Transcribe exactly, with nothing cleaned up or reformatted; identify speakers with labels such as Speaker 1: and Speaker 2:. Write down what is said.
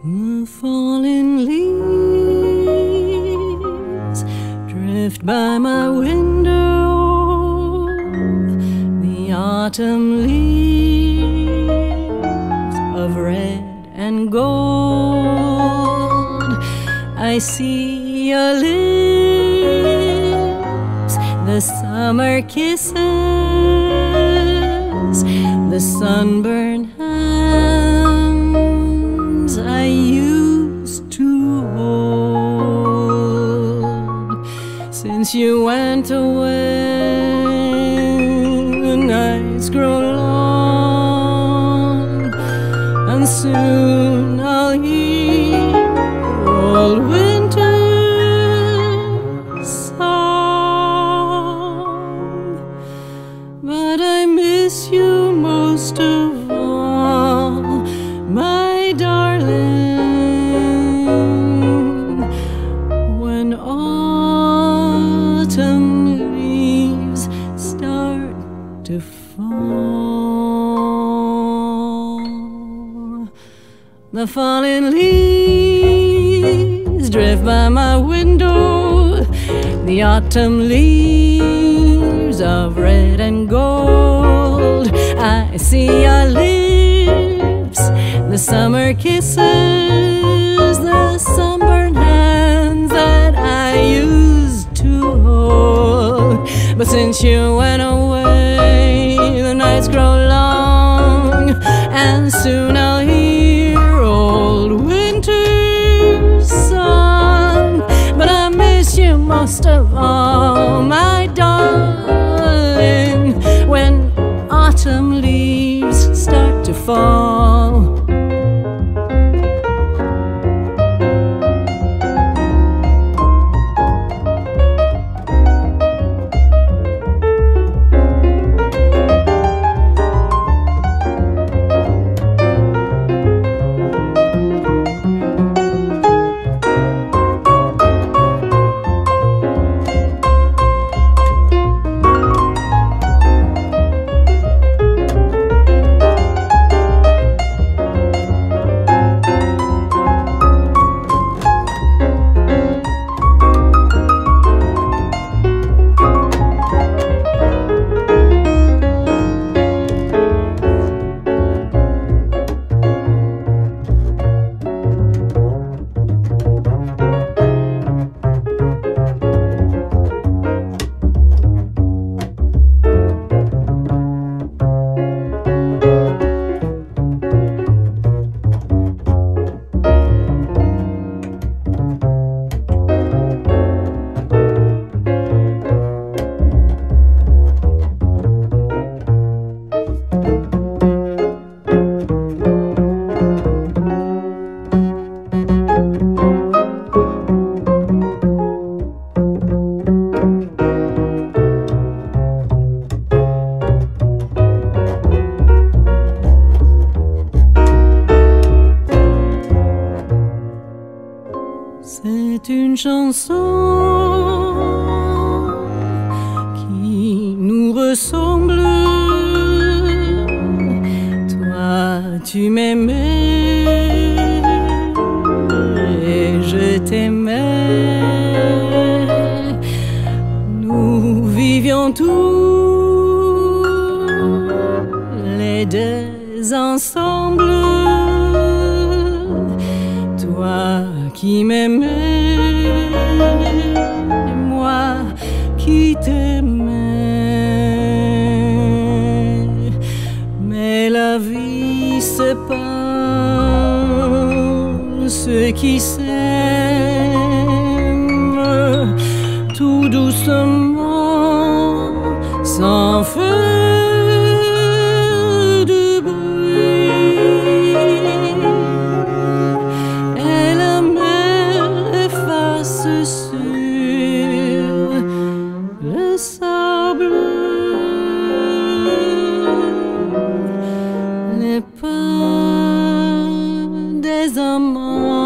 Speaker 1: The fallen leaves drift by my window, the autumn leaves of red and gold. I see your lips, the summer kisses, the sunburned hands I used to hold. Since you went away, the nights grow long, and soon I'll hear old winter's song. But I miss you most of all, my darling, when autumn leaves start to fall. The fallen leaves drift by my window, the autumn leaves of red and gold. I see your lips, the summer kisses, the sunburned hands that I used to hold. But since you went away, the nights grow long, and soon I'll hear old winter's song. But I miss you most of all, my darling, when autumn leaves start to fall. C'est une chanson qui nous ressemble. Toi, tu m'aimais et je t'aimais. Nous vivions tous les deux ensemble. Toi qui m'aimais, moi qui t'aimais. Mais la vie sépare ceux qui s'aiment tout doucement, sans feu de bruit. Et la mer efface sur le sable les pas des amants.